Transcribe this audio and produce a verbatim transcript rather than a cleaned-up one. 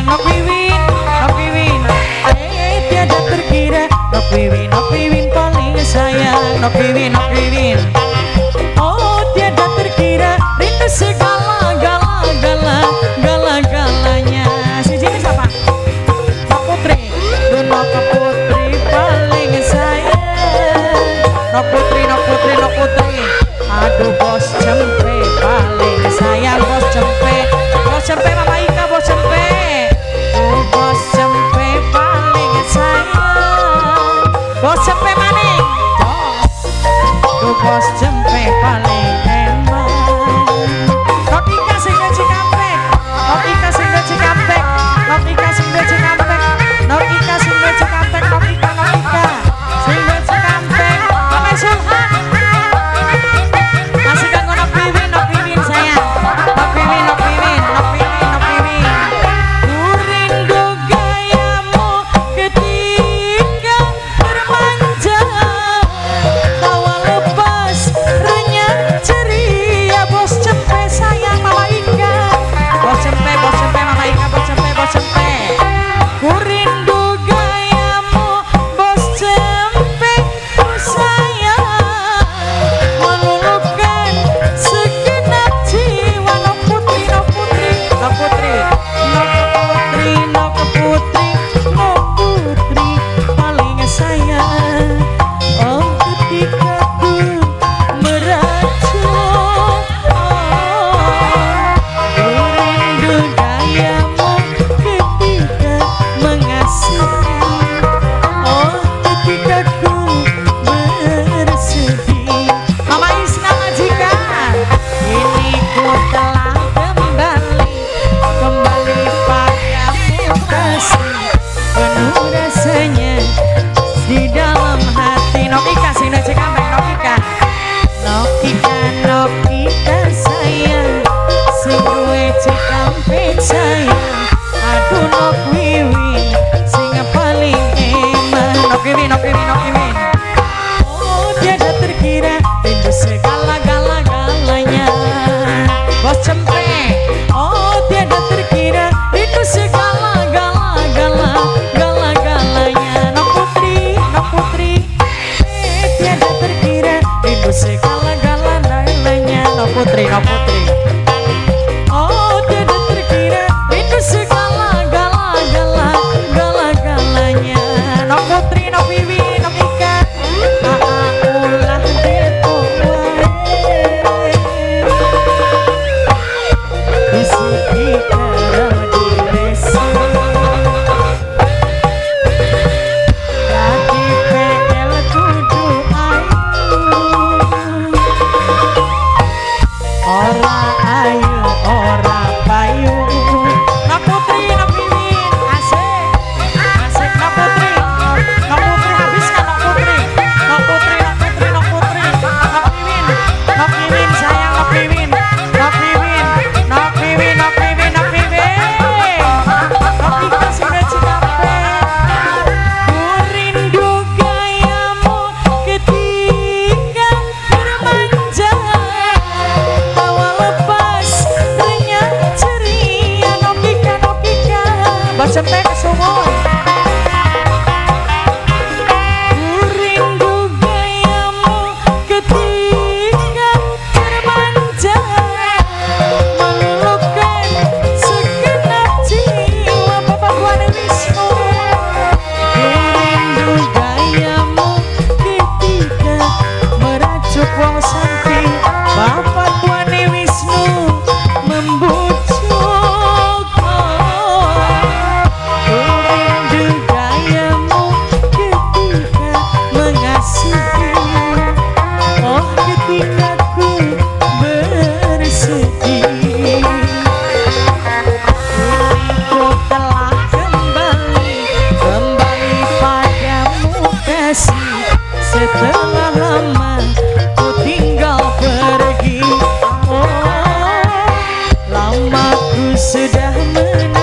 sayang Nok Wiwin, Nok Wiwin, eh tiada terkira Nok Wiwin, Nok Wiwin paling sayang Nok Wiwin, Nok Wiwin. Oh tiada terkira rindu segala gala gala gala galanya. Si Jini siapa? Nok Putri, Dun Nok Putri paling sayang Nok Putri, Nok Putri, Nok Putri. Aduh bos cempe paling sayang bos cempe, bos cempe Mama Ika bos cempe. Oh bos cempe paling sayang bos cempe maning jos. Tuh bos cempe paling enak. Nok Ika sing de Cikampek, Nok Ika sing de Cikampek, Nok Ika sing de Cikampek, Nok Ika sing de Cikampek, Nok Ika, Nok Ika sing de Cikampek. Mama Sulhan masih kan Nok Wiwin, Nok Wiwin sayang Nok Wiwin, Nok Wiwin, Nok Wiwin, Nok Wiwin. Ku rindu gayamu ketika bermanja, tawa lepas renyah ceria bos cempe sayang Mama Ika. Bos cempe, bos cempe Mama Ika, bos cempe, bos cempe. Ku rindu gayamu bos cempe ku sayang, meluluhkan segenap jiwa. Nok Putri, Nok Putri, Nok Putri, Nok Putri, Nok Putri, Nok Putri paling sayang. Oh ketika ku meracun, oh ku rindu gayamu ketika mengasihi. Oh ketika ku bersedih. Mama Isna majikan, kini ku telah kembali, kembali padamu kasih penuh rasanya di dalam hati. Nok Ika sing de Cikampek, Nok Ika, Nok Ika, Nok Ika sayang sing duwe Cikampek sayang. Aduh Nok Wiwin sing paling eman. Nok Wiwin, Nok Wiwin, Nok Wiwin. Oh tiada terkira rindu segala gala galanya bos cempe. Oh tiada terkira rindu segala gala gala gala galanya. Nok Putri, Nok Putri, eh tiada terkira rindu segala gala galanya. Nok Putri, Nok Putri. Oh tiada terkira rindu segala gala gala gala galanya. Nok Putri, Nok Wiwin, Nok Ika. Aa ulah depo wae isi Ika di desa. Dadi P L kudu ayu, ora ayu ora payu. Nok Putri, Nok Wiwin, asik asik. Nok Putri, Nok Putri habiskan Nok Putri, Nok Putri, Nok Putri, Nok Putri, Nok Wiwin, Nok Wiwin sayang Nok Wiwin, Nok Wiwin, Nok Wiwin, Nok Wiwin, Nok Wiwin. Nok Ika sing de Cikampek. Ku rindu gayamu ketika bermanja, tawa lepas renyah ceria. Nok Ika, Nok Ika bos cempe kesumur. Ku rindu gayamu ketika bermanja, meluluhkan segenap jiwa. Bapak Tuan Wisnu. Ku rindu gayamu ketika merajuk wong santi. Bapak Tuan Wisnu membujuk. Ku rindu gayamu ketika mengasihi. Oh ketika ku bersedih. Kini ku telah kembali, kembali padamu kasih. Setelah lama ku tinggal pergi. Oh lama ku sudah menunggu.